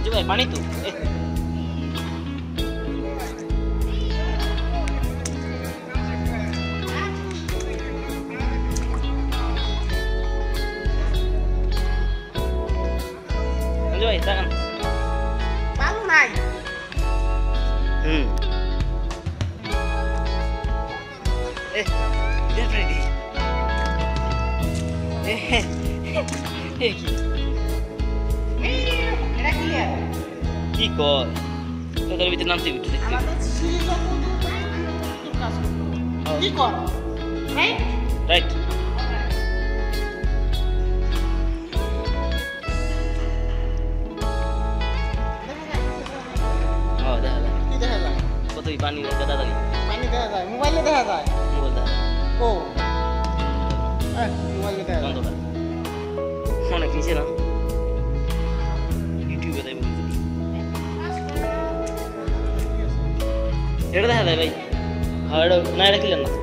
ভাই পানি তো ভাই তাকান ভালো নাই get ready কি কয় তোদের ভিতরে নামতে বিটু দেখতে কি কর রাইট রাইট দেখা যায় কতই পানি গাদা দাঁড়ি পানি দেখা যায় মোবাইলে দেখা যায় মোবাইল দেখা ও মোবাইলে দেখা যায় বন্ধ কর অনেক নিচে না ইউটিউবে দেয় এটা দেখা যায় ভাই হ্যাঁ এটা না এটা ক্লিয়ার না